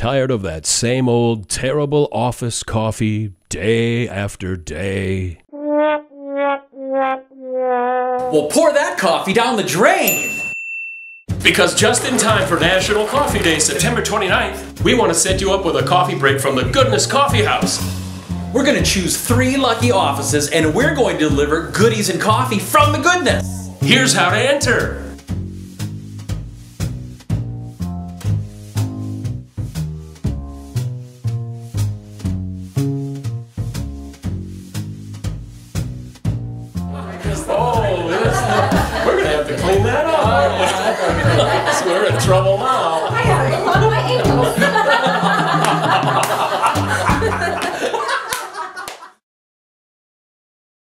Tired of that same old terrible office coffee day after day? Well, pour that coffee down the drain! Because just in time for National Coffee Day, September 29th, we want to set you up with a coffee break from the Goodness Coffee House. We're going to choose 3 lucky offices and we're going to deliver goodies and coffee from the Goodness. Here's how to enter. Oh, we're going to have to clean that up. We're in trouble now.